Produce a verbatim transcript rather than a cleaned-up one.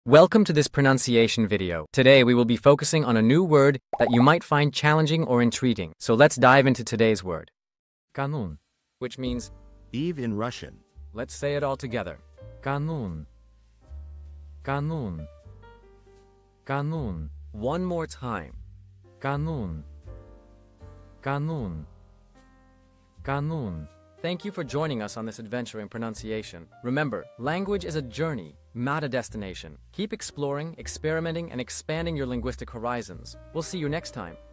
Welcome to this pronunciation video. Today we will be focusing on a new word that you might find challenging or intriguing. So let's dive into today's word. Kanun, which means Eve in Russian. Let's say it all together. Kanun. Kanun. Kanun. One more time. Kanun. Kanun. Kanun. Thank you for joining us on this adventure in pronunciation. Remember, language is a journey, not a destination. Keep exploring, experimenting, and expanding your linguistic horizons. We'll see you next time.